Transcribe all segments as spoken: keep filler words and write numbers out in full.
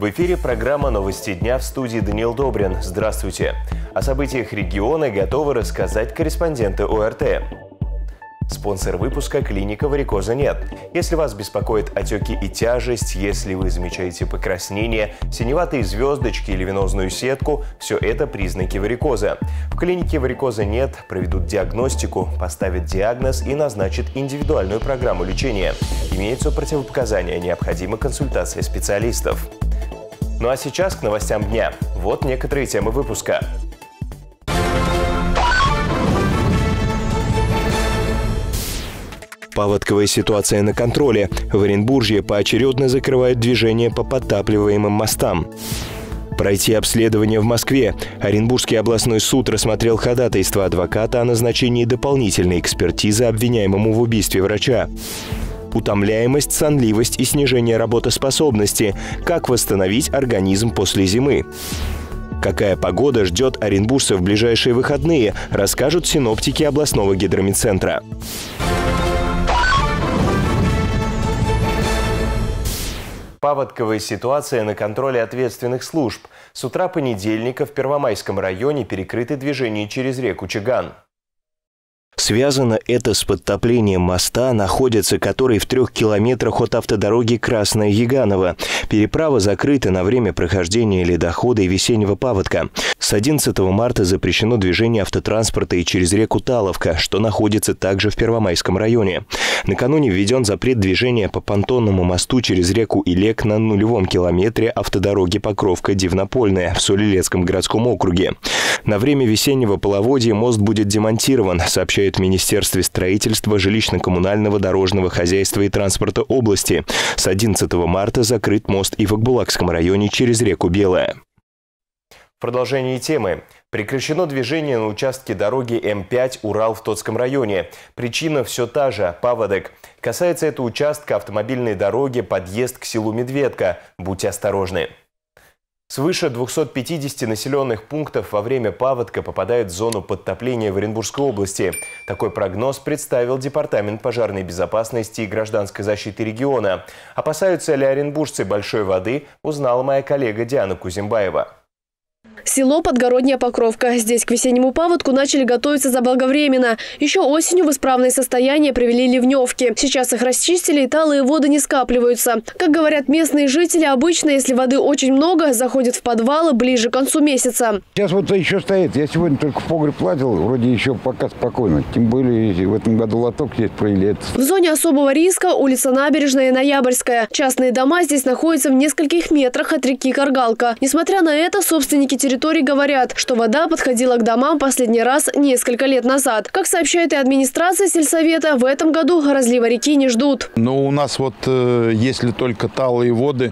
В эфире программа «Новости дня», в студии Даниил Добрин. Здравствуйте. О событиях региона готовы рассказать корреспонденты О Р Т. Спонсор выпуска – клиника «Варикоза нет». Если вас беспокоят отеки и тяжесть, если вы замечаете покраснение, синеватые звездочки или венозную сетку – все это признаки варикоза. В клинике «Варикоза нет» проведут диагностику, поставят диагноз и назначат индивидуальную программу лечения. Имеются противопоказания, необходима консультация специалистов. Ну а сейчас к новостям дня. Вот некоторые темы выпуска. Паводковая ситуация на контроле. В Оренбурге поочередно закрывают движение по подтапливаемым мостам. Пройти обследование в Москве. Оренбургский областной суд рассмотрел ходатайство адвоката о назначении дополнительной экспертизы обвиняемому в убийстве врача. Утомляемость, сонливость и снижение работоспособности. Как восстановить организм после зимы? Какая погода ждет оренбуржцев в ближайшие выходные, расскажут синоптики областного гидромедцентра. Паводковая ситуация на контроле ответственных служб. С утра понедельника в Первомайском районе перекрыты движения через реку Чаган. Связано это с подтоплением моста, находится который в трех километрах от автодороги Красное-Яганово. Переправа закрыта на время прохождения ледохода и весеннего паводка. С одиннадцатого марта запрещено движение автотранспорта и через реку Таловка, что находится также в Первомайском районе. Накануне введен запрет движения по понтонному мосту через реку Илек на нулевом километре автодороги Покровка-Дивнопольная в Солилецком городском округе. На время весеннего половодья мост будет демонтирован, сообщает в Министерстве строительства, жилищно-коммунального, дорожного хозяйства и транспорта области. С одиннадцатого марта закрыт мост и в Акбулакском районе через реку Белая. В продолжении темы. Прекращено движение на участке дороги М пять Урал в Тотском районе. Причина все та же – паводок. Касается это участка автомобильной дороги подъезд к селу Медведка. Будьте осторожны. Свыше двухсот пятидесяти населенных пунктов во время паводка попадают в зону подтопления в Оренбургской области. Такой прогноз представил Департамент пожарной безопасности и гражданской защиты региона. Опасаются ли оренбуржцы большой воды, узнала моя коллега Диана Кузимбаева. Село Подгородняя Покровка. Здесь к весеннему паводку начали готовиться заблаговременно. Еще осенью в исправное состояние привели ливневки. Сейчас их расчистили, и талые воды не скапливаются. Как говорят местные жители, обычно, если воды очень много, заходят в подвалы ближе к концу месяца. Сейчас вот еще стоит. Я сегодня только в погреб лазил, вроде еще пока спокойно. Тем более в этом году лоток здесь провели. В зоне особого риска улица Набережная и Ноябрьская. Частные дома здесь находятся в нескольких метрах от реки Каргалка. Несмотря на это, собственники территории говорят, что вода подходила к домам последний раз несколько лет назад. Как сообщает и администрация сельсовета, в этом году разлива реки не ждут. Но у нас вот, э, если только талые воды,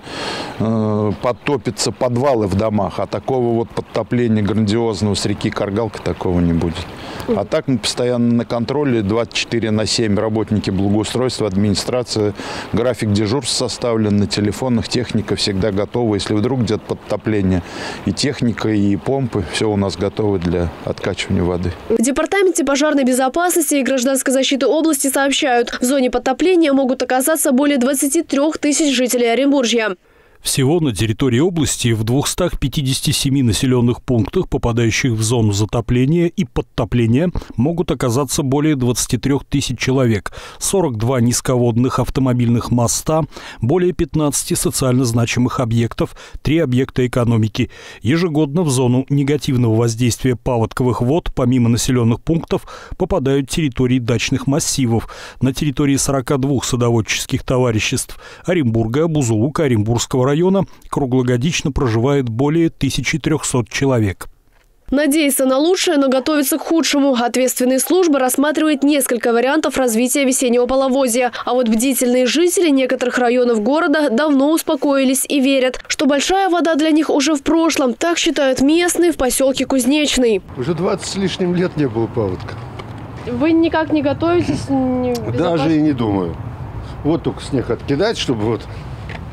э, подтопятся подвалы в домах, а такого вот подтопления грандиозного с реки Каргалка такого не будет. А так мы постоянно на контроле, двадцать четыре на семь работники благоустройства, администрация, график дежурств составлен на телефонах, техника всегда готова. Если вдруг где-то подтопление, и техника, и помпы, все у нас готовы для откачивания воды. В Департаменте пожарной безопасности и гражданской защиты области сообщают, в зоне подтопления могут оказаться более двадцати трёх тысяч жителей Оренбуржья. Всего на территории области в двухстах пятидесяти семи населенных пунктах, попадающих в зону затопления и подтопления, могут оказаться более двадцати трёх тысяч человек, сорок два низководных автомобильных моста, более пятнадцати социально значимых объектов, три объекта экономики. Ежегодно в зону негативного воздействия паводковых вод, помимо населенных пунктов, попадают территории дачных массивов. На территории сорока двух садоводческих товариществ Оренбурга, Бузулука, Оренбургского района района круглогодично проживает более тысячи трёхсот человек. Надеяться на лучшее, но готовиться к худшему. Ответственные службы рассматривают несколько вариантов развития весеннего половодья. А вот бдительные жители некоторых районов города давно успокоились и верят, что большая вода для них уже в прошлом. Так считают местные в поселке Кузнечный. Уже двадцать с лишним лет не было паводка. Вы никак не готовитесь? Не Даже и не думаю. Вот только снег откидать, чтобы вот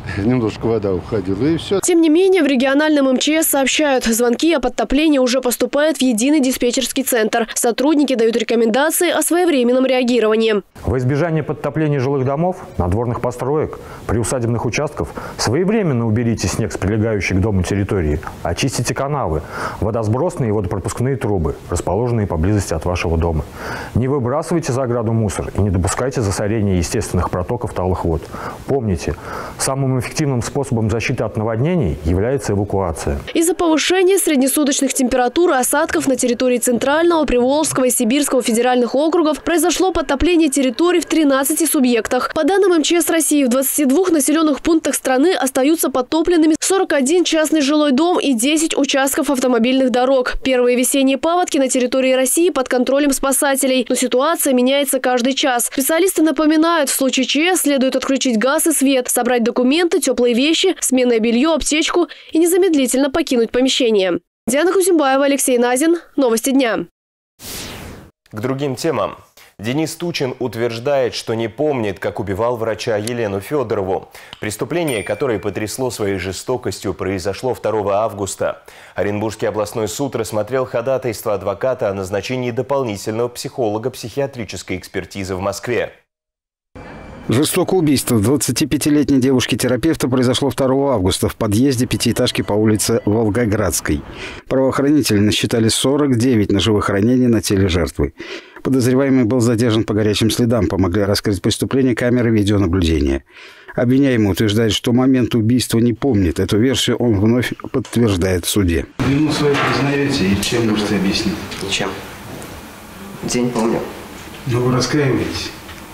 немножко вода уходила, и все. Тем не менее, в региональном МЧС сообщают, звонки о подтоплении уже поступают в единый диспетчерский центр. Сотрудники дают рекомендации о своевременном реагировании. Во избежание подтопления жилых домов, надворных построек, приусадебных участков своевременно уберите снег с прилегающей к дому территории, очистите канавы, водосбросные и водопропускные трубы, расположенные поблизости от вашего дома. Не выбрасывайте за ограду мусор и не допускайте засорения естественных протоков талых вод. Помните, самым эффективным способом защиты от наводнений является эвакуация. Из-за повышения среднесуточных температур и осадков на территории Центрального, Приволжского и Сибирского федеральных округов произошло подтопление территорий в тринадцати субъектах. По данным МЧС России, в двадцати двух населенных пунктах страны остаются подтопленными сорок один частный жилой дом и десять участков автомобильных дорог. Первые весенние паводки на территории России под контролем спасателей. Но ситуация меняется каждый час. Специалисты напоминают, в случае ЧС следует отключить газ и свет, собрать документы, теплые вещи, сменное белье, аптечку и незамедлительно покинуть помещение. Диана Кузимбаева, Алексей Назин. Новости дня. К другим темам. Денис Тучин утверждает, что не помнит, как убивал врача Елену Федорову. Преступление, которое потрясло своей жестокостью, произошло второго августа. Оренбургский областной суд рассмотрел ходатайство адвоката о назначении дополнительного психолога-психиатрической экспертизы в Москве. Жестокое убийство двадцатипятилетней девушки-терапевта произошло второго августа в подъезде пятиэтажки по улице Волгоградской. Правоохранители насчитали сорок девять ножевых ранений на теле жертвы. Подозреваемый был задержан по горячим следам, помогли раскрыть преступление камеры видеонаблюдения. Обвиняемый утверждает, что момент убийства не помнит. Эту версию он вновь подтверждает в суде. Вину свою признаете и чем можете объяснить? Ничем. День помню. Но вы раскаиваетесь?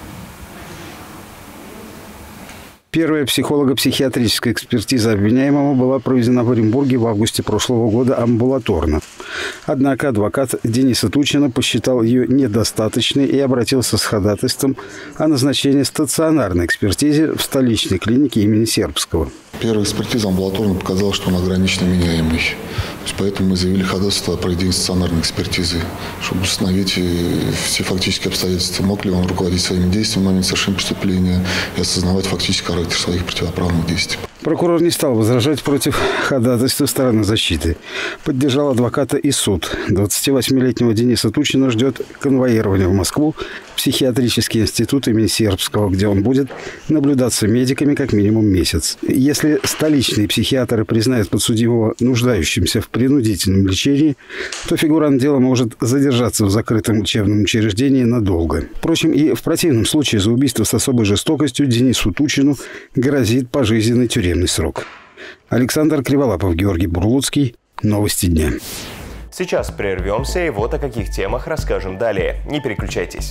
Первая психолого-психиатрическая экспертиза обвиняемого была проведена в Оренбурге в августе прошлого года амбулаторно. Однако адвокат Дениса Тучина посчитал ее недостаточной и обратился с ходатайством о назначении стационарной экспертизы в столичной клинике имени Сербского. Первая экспертиза амбулаторно показала, что он ограниченно меняемый. Поэтому мы заявили ходатайство о проведении стационарной экспертизы, чтобы установить все фактические обстоятельства. Мог ли он руководить своими действиями в момент совершения преступления и осознавать фактический характер своих противоправных действий. Прокурор не стал возражать против ходатайства стороны защиты. Поддержал адвоката и суд. двадцативосьмилетнего Дениса Тучина ждет конвоирование в Москву в психиатрический институт имени Сербского, где он будет наблюдаться медиками как минимум месяц. Если столичные психиатры признают подсудимого нуждающимся в принудительном лечении, то фигурант дела может задержаться в закрытом учебном учреждении надолго. Впрочем, и в противном случае за убийство с особой жестокостью Денису Тучину грозит пожизненный тюремный срок. Александр Криволапов, Георгий Бурлуцкий. Новости дня. Сейчас прервемся и вот о каких темах расскажем далее. Не переключайтесь.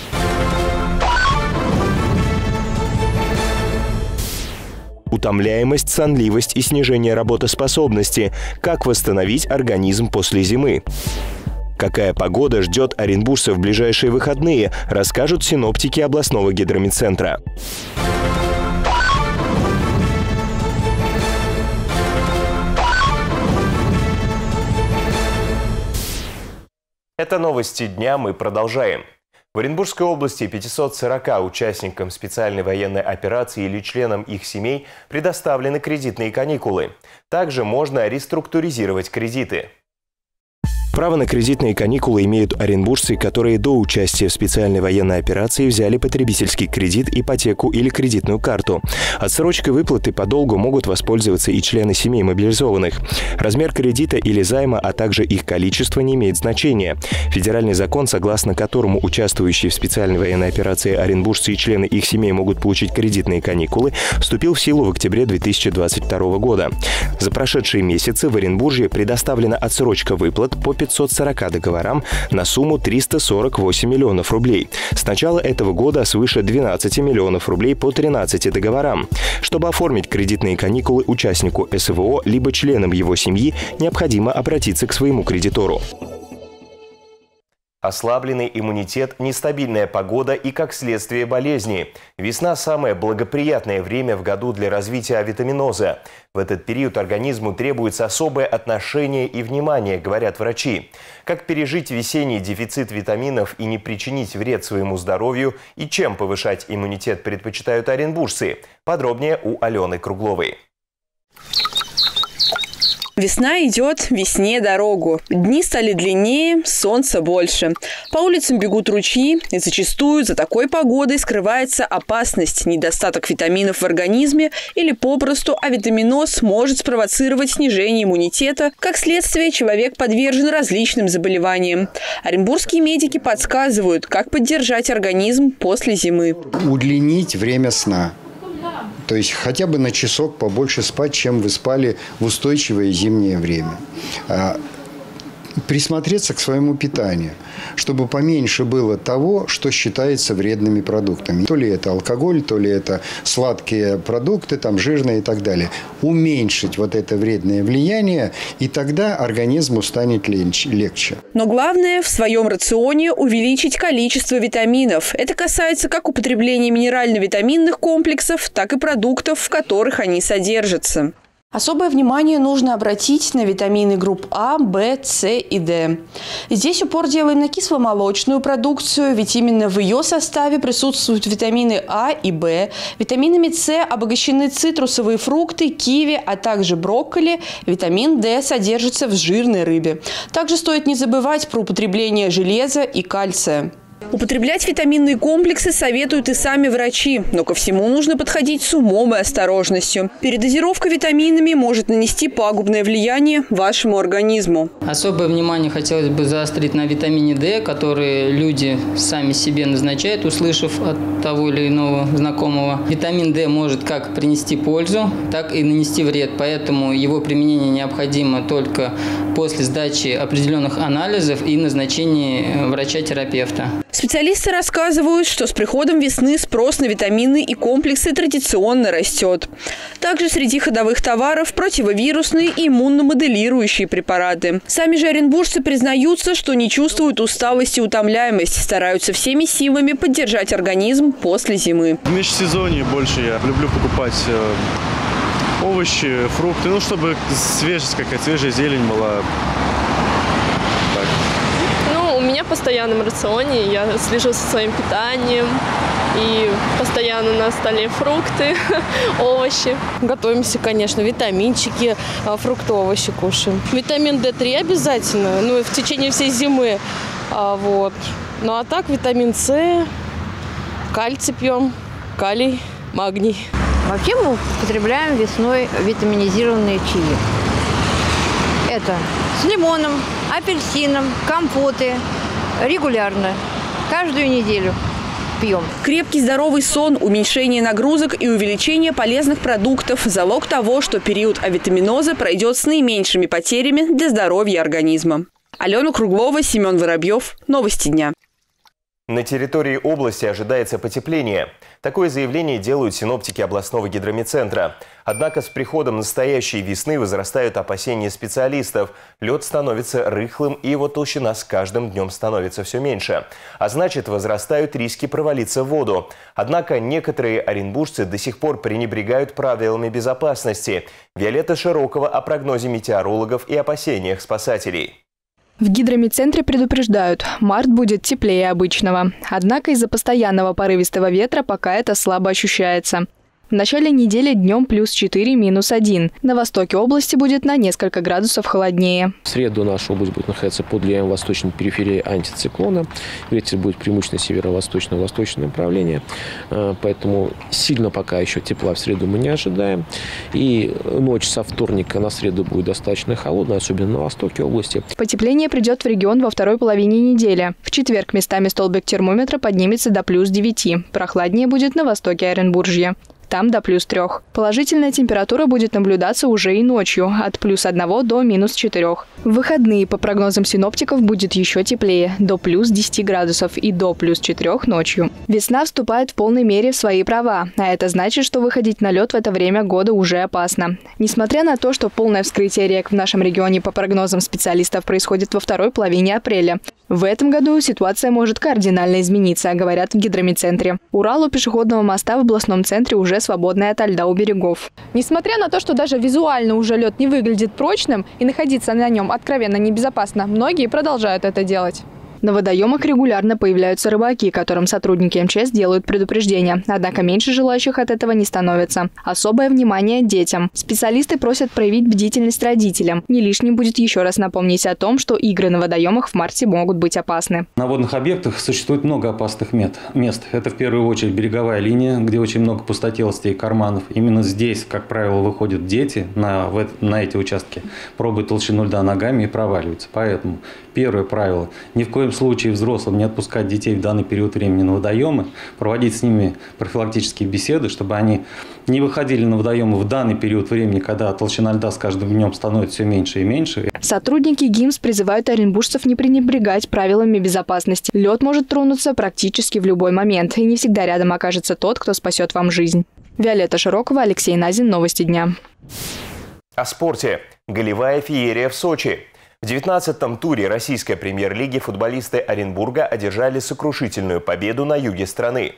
Утомляемость, сонливость и снижение работоспособности. Как восстановить организм после зимы? Какая погода ждет оренбуржцев в ближайшие выходные, расскажут синоптики областного гидромедцентра. Это новости дня, мы продолжаем. В Оренбургской области пятисот сорока участникам специальной военной операции или членам их семей предоставлены кредитные каникулы. Также можно реструктуризировать кредиты. Право на кредитные каникулы имеют оренбуржцы, которые до участия в специальной военной операции взяли потребительский кредит, ипотеку или кредитную карту. Отсрочкой выплаты по долгу могут воспользоваться и члены семей мобилизованных. Размер кредита или займа, а также их количество не имеет значения. Федеральный закон, согласно которому участвующие в специальной военной операции оренбуржцы и члены их семей могут получить кредитные каникулы, вступил в силу в октябре две тысячи двадцать второго года. За прошедшие месяцы в Оренбурге предоставлена отсрочка выплат по пятьсот сорока договорам на сумму триста сорок восемь миллионов рублей. С начала этого года свыше двенадцати миллионов рублей по тринадцати договорам. Чтобы оформить кредитные каникулы участнику СВО либо членам его семьи, необходимо обратиться к своему кредитору. Ослабленный иммунитет, нестабильная погода и, как следствие, болезни. Весна – самое благоприятное время в году для развития авитаминоза. В этот период организму требуется особое отношение и внимание, говорят врачи. Как пережить весенний дефицит витаминов и не причинить вред своему здоровью, и чем повышать иммунитет предпочитают оренбуржцы? Подробнее у Алены Кругловой. Весна идет, весне дорогу. Дни стали длиннее, солнца больше. По улицам бегут ручьи, и зачастую за такой погодой скрывается опасность, недостаток витаминов в организме или попросту авитаминоз может спровоцировать снижение иммунитета. Как следствие, человек подвержен различным заболеваниям. Оренбургские медики подсказывают, как поддержать организм после зимы. Удлинить время сна. То есть хотя бы на часок побольше спать, чем вы спали в устойчивое зимнее время. Присмотреться к своему питанию, чтобы поменьше было того, что считается вредными продуктами. То ли это алкоголь, то ли это сладкие продукты, там, жирные и так далее. Уменьшить вот это вредное влияние, и тогда организму станет легче. Но главное в своем рационе увеличить количество витаминов. Это касается как употребления минерально-витаминных комплексов, так и продуктов, в которых они содержатся. Особое внимание нужно обратить на витамины групп А, В, С и Д. Здесь упор делаем на кисломолочную продукцию, ведь именно в ее составе присутствуют витамины А и В. Витаминами С обогащены цитрусовые фрукты, киви, а также брокколи. Витамин Д содержится в жирной рыбе. Также стоит не забывать про употребление железа и кальция. Употреблять витаминные комплексы советуют и сами врачи, но ко всему нужно подходить с умом и осторожностью. Передозировка витаминами может нанести пагубное влияние вашему организму. Особое внимание хотелось бы заострить на витамине D, который люди сами себе назначают, услышав от того или иного знакомого. Витамин D может как принести пользу, так и нанести вред, поэтому его применение необходимо только после сдачи определенных анализов и назначения врача-терапевта. Специалисты рассказывают, что с приходом весны спрос на витамины и комплексы традиционно растет. Также среди ходовых товаров противовирусные и иммуномоделирующие препараты. Сами же оренбуржцы признаются, что не чувствуют усталость и утомляемость, стараются всеми силами поддержать организм после зимы. В межсезонье больше я люблю покупать овощи, фрукты, ну чтобы свежесть какая-то, свежая зелень была. У меня в постоянном рационе, я слежу за своим питанием, и постоянно на столе фрукты, овощи. Готовимся, конечно, витаминчики, фрукты, овощи кушаем. Витамин дэ три обязательно, ну, в течение всей зимы. Вот. Ну а так витамин С, кальций пьем, калий, магний. Вообще мы употребляем весной витаминизированные чаи. Это с лимоном, апельсином, компоты. Регулярно, каждую неделю пьем. Крепкий здоровый сон, уменьшение нагрузок и увеличение полезных продуктов – залог того, что период авитаминоза пройдет с наименьшими потерями для здоровья организма. Алена Круглова, Семен Воробьев. Новости дня. На территории области ожидается потепление. Такое заявление делают синоптики областного гидромедцентра. Однако с приходом настоящей весны возрастают опасения специалистов. Лед становится рыхлым, и его толщина с каждым днем становится все меньше. А значит, возрастают риски провалиться в воду. Однако некоторые оренбуржцы до сих пор пренебрегают правилами безопасности. Виолетта Широкова о прогнозе метеорологов и опасениях спасателей. В гидромедцентре предупреждают, март будет теплее обычного. Однако из-за постоянного порывистого ветра пока это слабо ощущается. В начале недели днем плюс четыре, минус один. На востоке области будет на несколько градусов холоднее. В среду наша область будет находиться под влиянием восточной периферии антициклона. Ветер будет преимущественно северо-восточного восточного направления. Поэтому сильно пока еще тепла в среду мы не ожидаем. И ночь со вторника на среду будет достаточно холодная, особенно на востоке области. Потепление придет в регион во второй половине недели. В четверг местами столбик термометра поднимется до плюс девяти. Прохладнее будет на востоке Оренбуржья. там до плюс трех. Положительная температура будет наблюдаться уже и ночью, от плюс одного до минус четырех. В выходные, по прогнозам синоптиков, будет еще теплее, до плюс десяти градусов и до плюс четырех ночью. Весна вступает в полной мере в свои права, а это значит, что выходить на лед в это время года уже опасно. Несмотря на то, что полное вскрытие рек в нашем регионе по прогнозам специалистов происходит во второй половине апреля, в этом году ситуация может кардинально измениться, говорят в гидромедцентре. Урал у пешеходного моста в областном центре уже свободный ото льда у берегов. Несмотря на то, что даже визуально уже лед не выглядит прочным и находиться на нем откровенно небезопасно, многие продолжают это делать. На водоемах регулярно появляются рыбаки, которым сотрудники эм че эс делают предупреждения. Однако меньше желающих от этого не становится. Особое внимание детям. Специалисты просят проявить бдительность родителям. Не лишним будет еще раз напомнить о том, что игры на водоемах в марте могут быть опасны. На водных объектах существует много опасных мест. Это в первую очередь береговая линия, где очень много пустотелостей и карманов. Именно здесь, как правило, выходят дети на, на эти участки, пробуют толщину льда ногами и проваливаются. Поэтому первое правило – ни в коем случае взрослым не отпускать детей в данный период времени на водоемы, проводить с ними профилактические беседы, чтобы они не выходили на водоемы в данный период времени, когда толщина льда с каждым днем становится все меньше и меньше. Сотрудники ГИМС призывают оренбуржцев не пренебрегать правилами безопасности. Лед может тронуться практически в любой момент, и не всегда рядом окажется тот, кто спасет вам жизнь. Виолетта Широкова, Алексей Назин. Новости дня. О спорте. Голевая феерия в Сочи. В девятнадцатом туре российской премьер-лиги футболисты Оренбурга одержали сокрушительную победу на юге страны.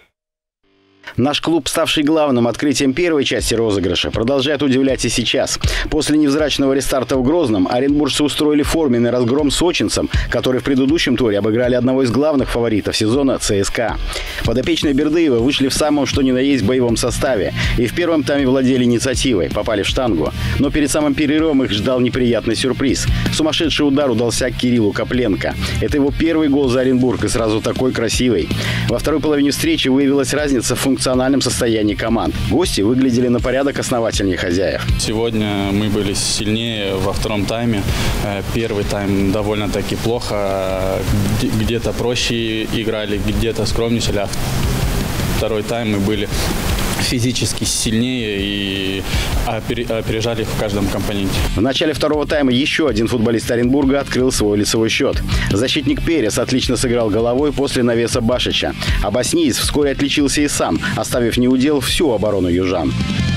Наш клуб, ставший главным открытием первой части розыгрыша, продолжает удивлять и сейчас. После невзрачного рестарта в Грозном оренбуржцы устроили форменный разгром сочинцам, которые в предыдущем туре обыграли одного из главных фаворитов сезона – ЦСКА. Подопечные Бердыева вышли в самом что ни на есть боевом составе и в первом тайме владели инициативой, попали в штангу. Но перед самым перерывом их ждал неприятный сюрприз. Сумасшедший удар удался Кириллу Копленко. Это его первый гол за Оренбург и сразу такой красивый. Во второй половине встречи выявилась разница в функциональном состоянии команд. Гости выглядели на порядок основательнее хозяев. Сегодня мы были сильнее во втором тайме. Первый тайм довольно-таки плохо. Где-то проще играли, где-то скромничали. А второй тайм мы были физически сильнее и опережали их в каждом компоненте. В начале второго тайма еще один футболист Оренбурга открыл свой лицевой счет. Защитник Перес отлично сыграл головой после навеса Башича. А боснеец вскоре отличился и сам, оставив неудел всю оборону южан.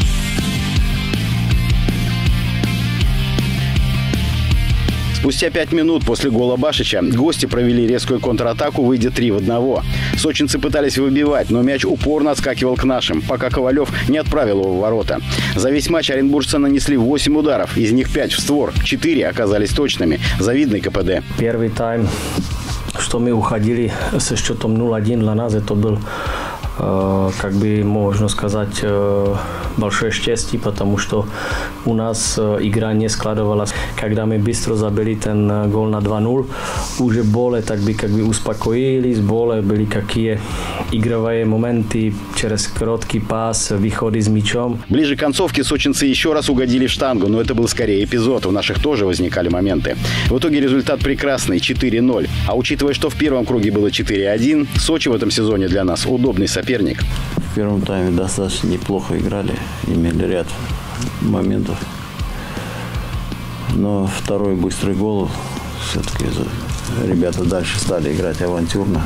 Спустя пять минут после гола Башича гости провели резкую контратаку, выйдя три в одного. Сочинцы пытались выбивать, но мяч упорно отскакивал к нашим, пока Ковалев не отправил его в ворота. За весь матч оренбуржцы нанесли восемь ударов, из них пять в створ, четыре оказались точными. Завидный ка пэ дэ. Первый тайм, что мы уходили со счетом ноль один, для нас это был, э, как бы можно сказать, э, большое счастье, потому что у нас э, игра не складывалась. Когда мы быстро забили ten э, гол на два ноль, уже более так бы как бы успокоились, более были какие игровые моменты через короткий пас, выходы с мячом. Ближе к концовке сочинцы еще раз угодили в штангу, но это был скорее эпизод, у наших тоже возникали моменты. В итоге результат прекрасный – четыре ноль. А учитывая, что в первом круге было четыре один, Сочи в этом сезоне для нас удобный соперник. В первом тайме достаточно неплохо играли, имели ряд моментов. Но второй быстрый гол, все-таки ребята дальше стали играть авантюрно.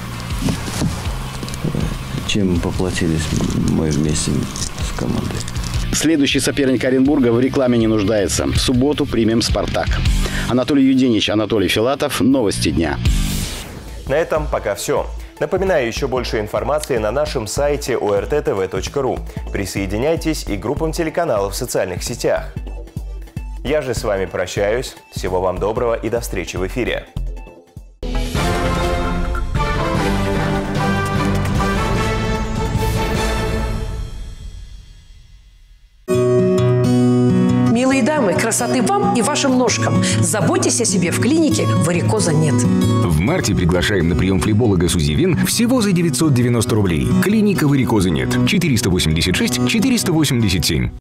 Чем поплатились мы вместе с командой. Следующий соперник Оренбурга в рекламе не нуждается. В субботу примем «Спартак». Анатолий Юденич, Анатолий Филатов. Новости дня. На этом пока все. Напоминаю, еще больше информации на нашем сайте о эр тэ тэ вэ точка ру. Присоединяйтесь и к группам телеканалов в социальных сетях. Я же с вами прощаюсь. Всего вам доброго и до встречи в эфире. Милые дамы, красоты вам и вашим ножкам. Заботьтесь о себе, в клинике варикоза нет. В марте приглашаем на прием флеболога Сузивин всего за девятьсот девяносто рублей. Клиника варикоза нет. четыреста восемьдесят шесть четыреста восемьдесят семь.